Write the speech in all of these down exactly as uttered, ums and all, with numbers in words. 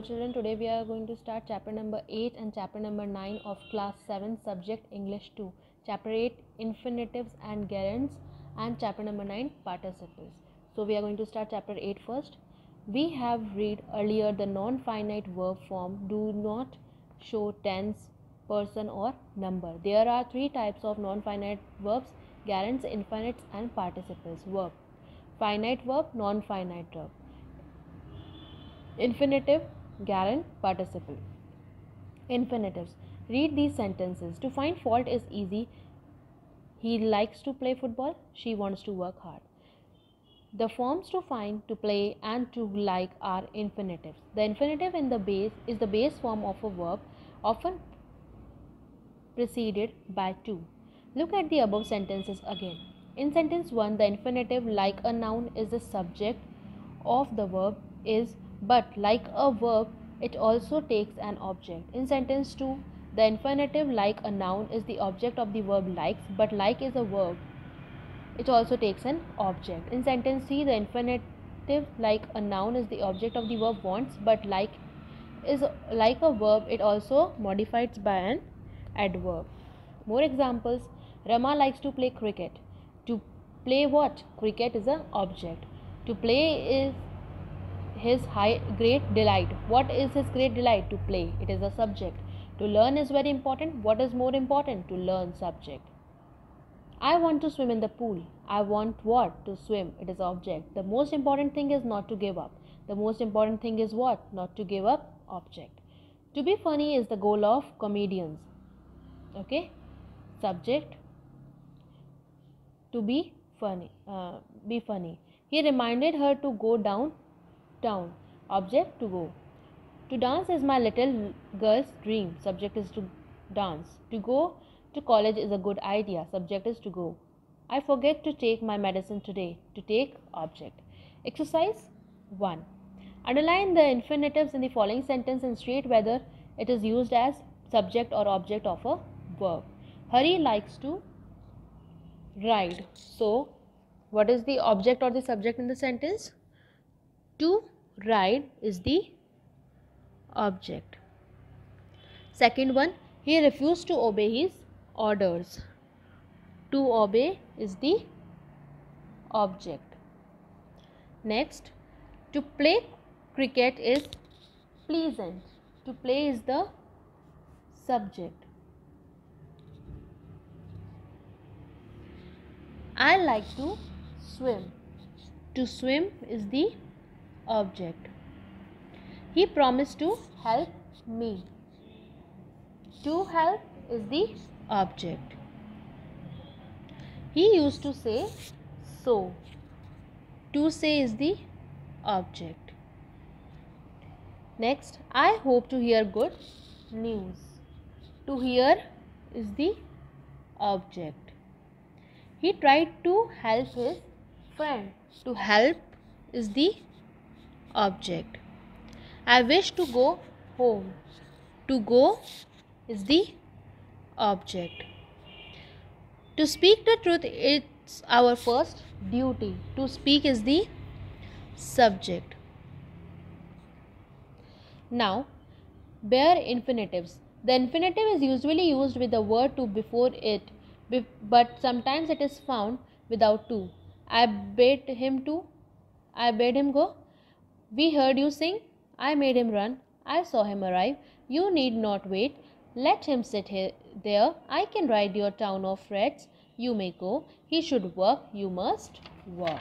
children, today we are going to start chapter number eight and chapter number nine of class seven, subject English two. Chapter eight, infinitives and gerunds, and chapter number nine, participles. So we are going to start chapter eight first. We have read earlier the non-finite verb form do not show tense, person or number. There are three types of non-finite verbs: gerunds, infinites and participles. Verb: finite verb, non-finite verb. Infinitive, gerund, participle. Infinitives. Read these sentences. To find fault is easy. He likes to play football. She wants to work hard. The forms to find, to play and to like are infinitives. The infinitive in the base is the base form of a verb, often preceded by to. Look at the above sentences again. In sentence one, the infinitive like a noun is the subject of the verb is, but like a verb it also takes an object. In sentence two, the infinitive like a noun is the object of the verb likes, but like is a verb, it also takes an object. In sentence three, the infinitive like a noun is the object of the verb wants, but like is like a verb, it also modifies by an adverb. More examples: Rama likes to play cricket. To play what? Cricket is an object. To play is his high great delight. What is his great delight? To play. It is a subject. To learn is very important. What is more important? To learn, subject. I want to swim in the pool. I want what? To swim. It is object. The most important thing is not to give up. The most important thing is what? Not to give up, object. To be funny is the goal of comedians. Okay, subject. To be funny, uh, be funny. He reminded her to go down town. Object: to go. To dance is my little girl's dream. Subject is to dance. To go to college is a good idea. Subject is to go. I forget to take my medicine today. To take, object. Exercise one. Underline the infinitives in the following sentence and state whether it is used as subject or object of a verb. Hari likes to ride. So, what is the object or the subject in the sentence? To ride is the object. Second one, he refused to obey his orders. To obey is the object. Next, to play cricket is pleasant. To play is the subject. I like to swim. To swim is the object. He promised to help me. To help is the object. He used to say so. To say is the object. Next, I hope to hear good news. To hear is the object. He tried to help his friend. To help is the object. I wish to go home. To go is the object. To speak the truth, it's our first duty. To speak is the subject. Now, bare infinitives. The infinitive is usually used with the word to before it, but sometimes it is found without to. I bade him to. I bade him go. We heard you sing. I made him run. I saw him arrive. You need not wait. Let him sit here, there. I can ride your town of reds. You may go. He should work. You must work.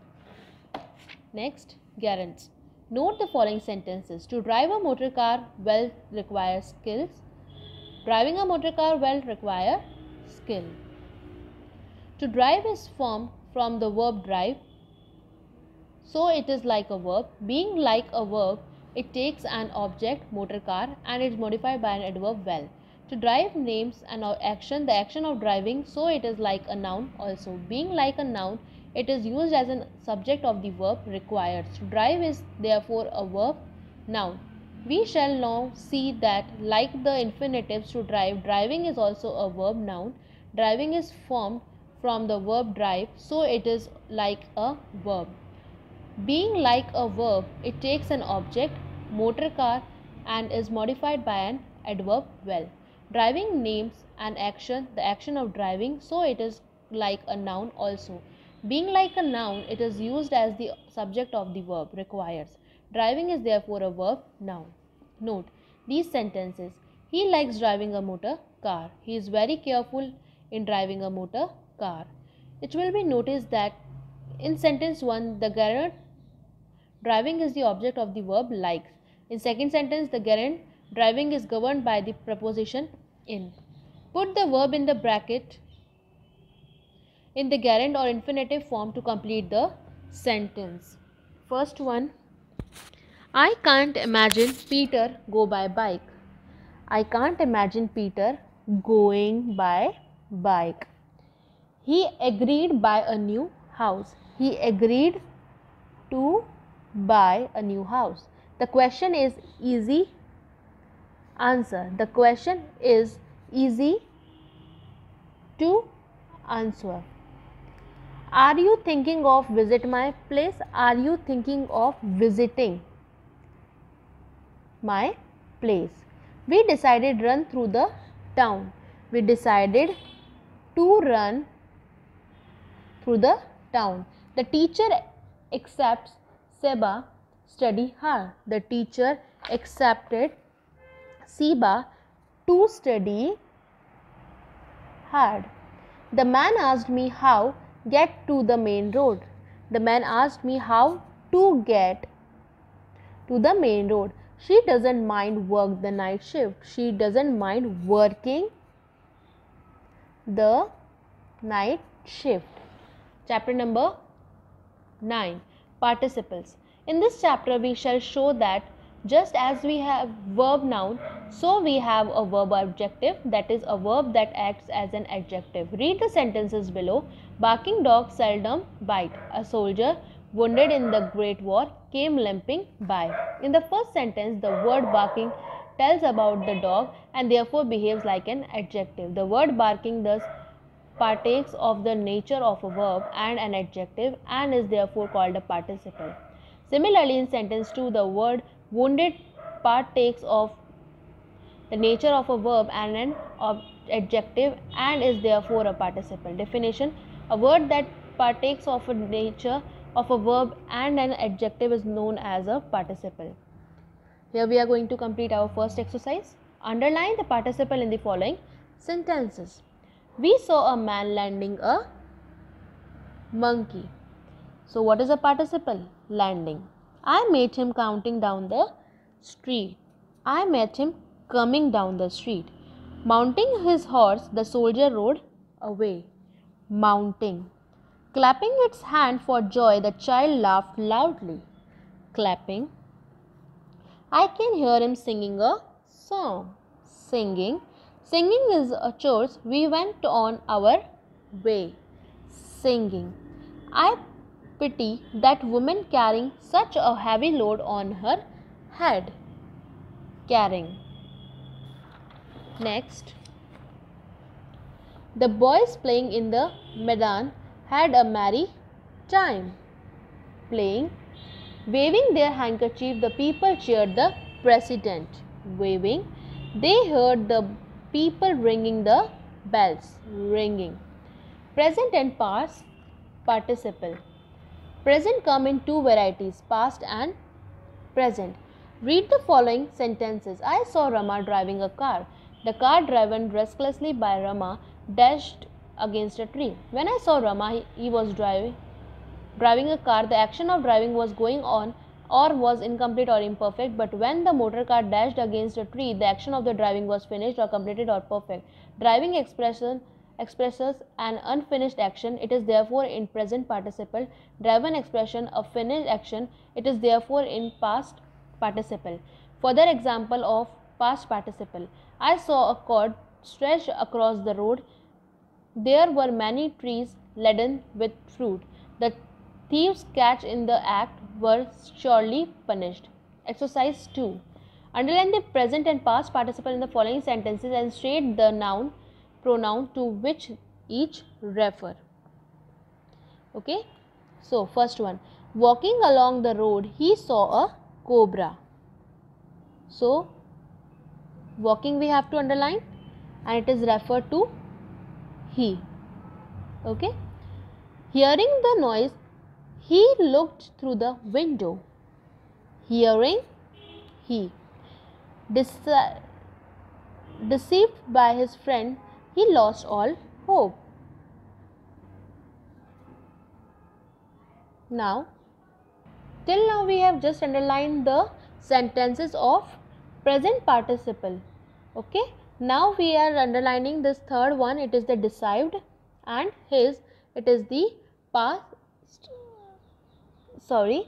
Next, gerunds. Note the following sentences. To drive a motor car well requires skills. Driving a motor car well requires skill. To drive is formed from the verb drive, so it is like a verb. Being like a verb, it takes an object, motor car, and it is modified by an adverb well. To drive names an action, the action of driving, so it is like a noun also. Being like a noun, it is used as a subject of the verb required. To drive is therefore a verb noun. We shall now see that like the infinitives to drive, driving is also a verb noun. Driving is formed from the verb drive, so it is like a verb. Being like a verb, it takes an object, motor car and is modified by an adverb well. Driving names an action, the action of driving, so it is like a noun also. Being like a noun, it is used as the subject of the verb requires. Driving is therefore a verb noun. Note these sentences. He likes driving a motor car. He is very careful in driving a motor car. It will be noticed that in sentence one, the gerund driving is the object of the verb likes. In second sentence, the gerund driving is governed by the preposition in. Put the verb in the bracket in the gerund or infinitive form to complete the sentence. First one, I can't imagine Peter go by bike. I can't imagine Peter going by bike. He agreed buy a new house. He agreed to buy a new house. The question is easy. Answer. The question is easy to answer. Are you thinking of visit my place? Are you thinking of visiting my place? We decided run through the town. We decided to run through the town. The teacher accepts Seba study hard. The teacher accepted Seba to study hard. The man asked me how get to the main road. The man asked me how to get to the main road. She doesn't mind work the night shift. She doesn't mind working the night shift. Chapter number nine. Participles. In this chapter we shall show that just as we have verb noun, so we have a verb adjective, that is a verb that acts as an adjective. Read the sentences below. Barking dog seldom bite. A soldier wounded in the Great War came limping by. In the first sentence, the word barking tells about the dog and therefore behaves like an adjective. The word barking thus partakes of the nature of a verb and an adjective and is therefore called a participle. Similarly, in sentence two, the word wounded partakes of the nature of a verb and an adjective and is therefore a participle. Definition: a word that partakes of a nature of a verb and an adjective is known as a participle. Here we are going to complete our first exercise. Underline the participle in the following sentences. We saw a man landing a monkey. So what is a participle? Landing. I met him counting down the street. I met him coming down the street. Mounting his horse, the soldier rode away. Mounting. Clapping its hand for joy, the child laughed loudly. Clapping. I can hear him singing a song. Singing. Singing is a chorus. We went on our way. Singing. I pity that woman carrying such a heavy load on her head. Carrying. Next. The boys playing in the Medan had a merry time. Playing. Waving their handkerchief, the people cheered the president. Waving. They heard the people ringing the bells. Ringing. Present and past participle. Present come in two varieties, past and present. Read the following sentences. I saw Rama driving a car. The car driven restlessly by Rama dashed against a tree. When I saw Rama, he was driving driving a car. The action of driving was going on or was incomplete or imperfect, but when the motor car dashed against a tree, the action of the driving was finished or completed or perfect. Driving expression expresses an unfinished action. It is therefore in present participle. Driven expression a finished action. It is therefore in past participle. Further example of past participle. I saw a cord stretched across the road. There were many trees laden with fruit. The thieves catch in the act were surely punished. Exercise two. Underline the present and past participle in the following sentences and state the noun pronoun to which each refer. Okay. So first one. Walking along the road, he saw a cobra. So walking we have to underline, and it is referred to he. Okay. Hearing the noise, he looked through the window. Hearing, he. Dece- deceived by his friend, he lost all hope. Now, till now we have just underlined the sentences of present participle. Okay. Now we are underlining this third one. It is the deceived, and his, it is the past, sorry,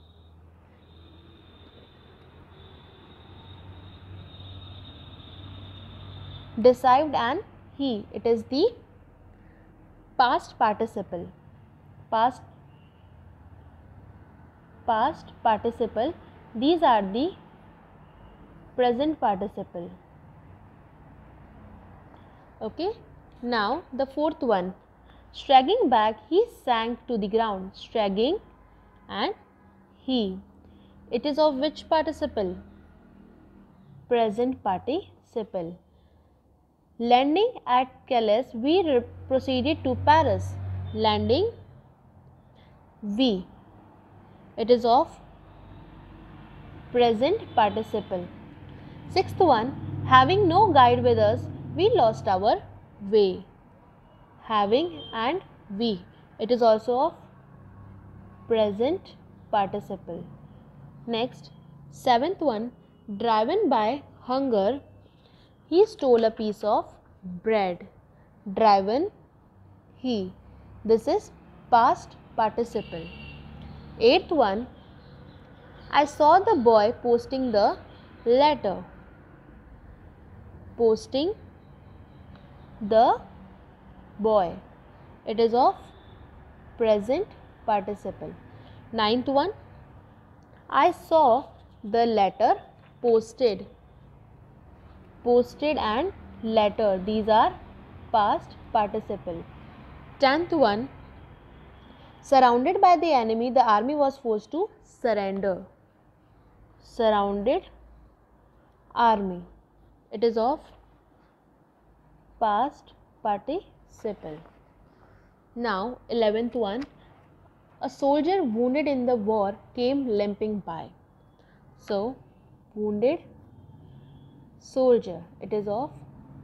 deceived and he, it is the past participle. Past past participle. These are the present participle. Okay. Now the fourth one. Straggling back, he sank to the ground. Straggling and he. It is of which participle? Present participle. Landing at Calais, we re- proceeded to Paris. Landing, we. It is of present participle. Sixth one. Having no guide with us, we lost our way. Having and we. It is also of present participle. Next, seventh one. Driven by hunger, he stole a piece of bread. Driven, he. This is past participle. Eighth one. I saw the boy posting the letter. Posting the boy. It is of present participle. Ninth one. I saw the letter posted. Posted and letter. These are past participle. Tenth one. Surrounded by the enemy, the army was forced to surrender. Surrounded army. It is of past participle. Now, eleventh one. A soldier wounded in the war came limping by. So, wounded soldier. It is of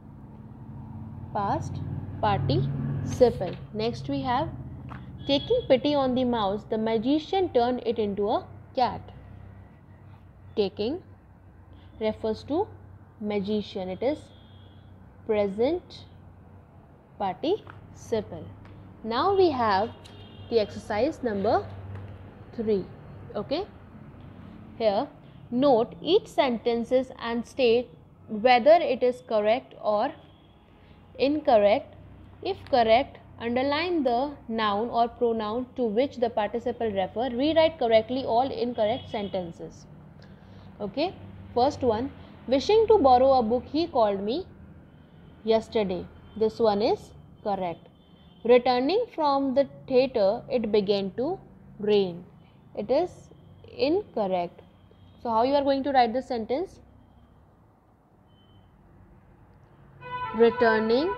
past participle. Next we have taking pity on the mouse, the magician turned it into a cat. Taking refers to magician. It is present participle. Now we have the exercise number three. Okay. Here, note each sentences and state whether it is correct or incorrect. If correct, underline the noun or pronoun to which the participle refer. Rewrite correctly all incorrect sentences. Okay. First one, wishing to borrow a book, he called me yesterday. This one is correct. Returning from the theatre, it began to rain. It is incorrect. So how you are going to write this sentence? Returning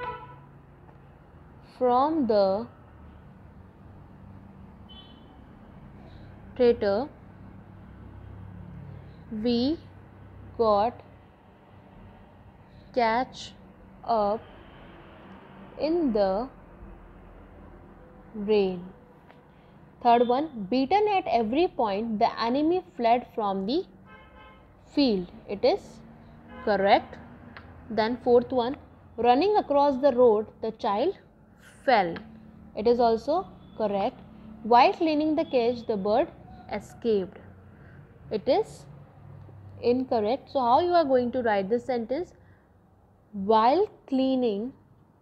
from the theatre, we got catch up in the rain. Third one, beaten at every point, the enemy fled from the field. It is correct. Then fourth one, running across the road, the child fell. It is also correct. While cleaning the cage, the bird escaped. It is incorrect. So how you are going to write this sentence? While cleaning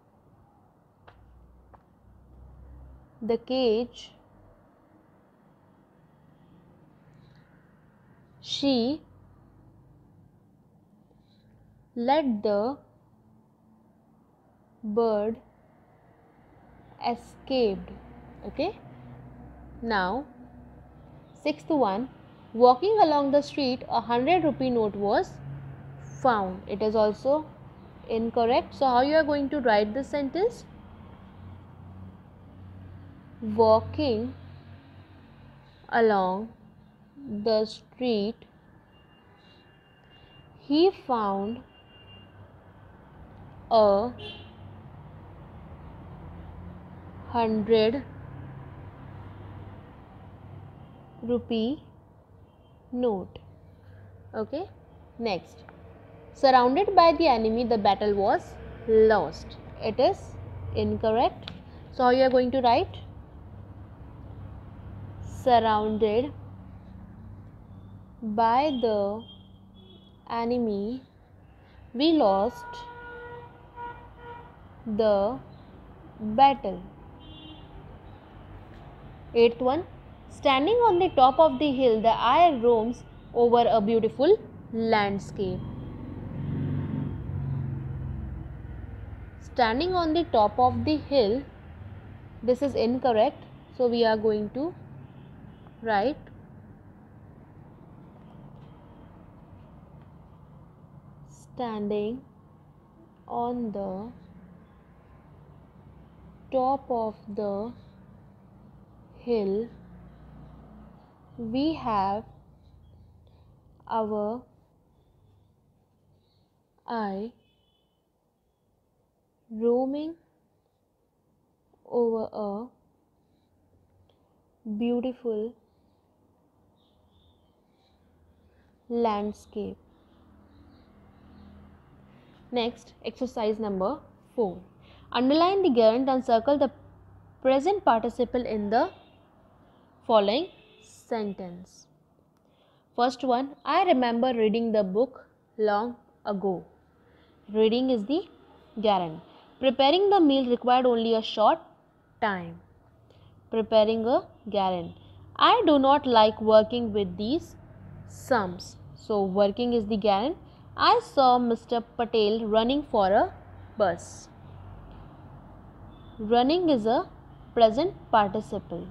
the cage, she let the bird escaped. Okay. Now, sixth one, Walking along the street, a hundred rupee note was found. It is also incorrect. So how you are going to write this sentence? Walking along the street, he found a hundred rupee note. Okay, next. Surrounded by the enemy, the battle was lost. It is incorrect. So how you are going to write? Surrounded by the enemy, we lost the battle. Eighth one. Standing on the top of the hill, the eye roams over a beautiful landscape. Standing on the top of the hill, this is incorrect. So we are going to write standing on the top of the hill, we have our eye roaming over a beautiful landscape. Next, exercise number four. Underline the gerund and circle the present participle in the following sentence. First one, I remember reading the book long ago. Reading is the gerund. Preparing the meal required only a short time. Preparing a gerund. I do not like working with these sums. So working is the gerund. I saw Mister Patel running for a bus. Running is a present participle.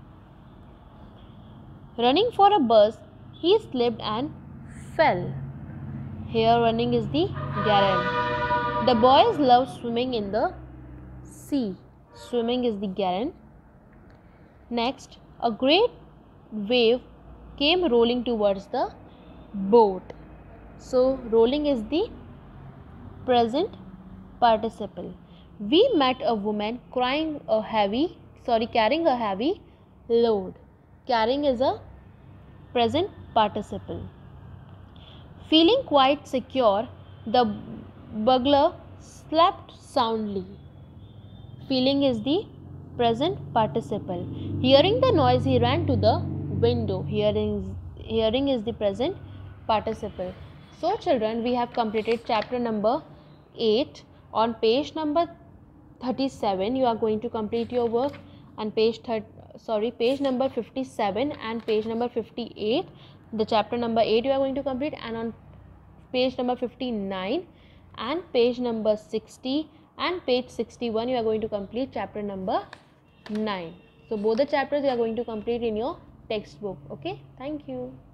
Running for a bus, he slipped and fell. Here running is the gerund. The boys love swimming in the sea. Swimming is the gerund. Next, a great wave came rolling towards the boat. So rolling is the present participle. We met a woman crying a heavy, sorry, carrying a heavy load. Carrying is a present participle. Feeling quite secure, the burglar slept soundly. Feeling is the present participle. Hearing the noise, he ran to the window. Hearing, hearing is the present participle. So children, we have completed chapter number eight. On page number thirty-seven, you are going to complete your work, and page thirty, sorry, page number fifty-seven and page number fifty-eight, the chapter number eight you are going to complete, and on page number fifty-nine and page number sixty and page sixty-one you are going to complete chapter number nine. So both the chapters you are going to complete in your textbook. Okay, thank you.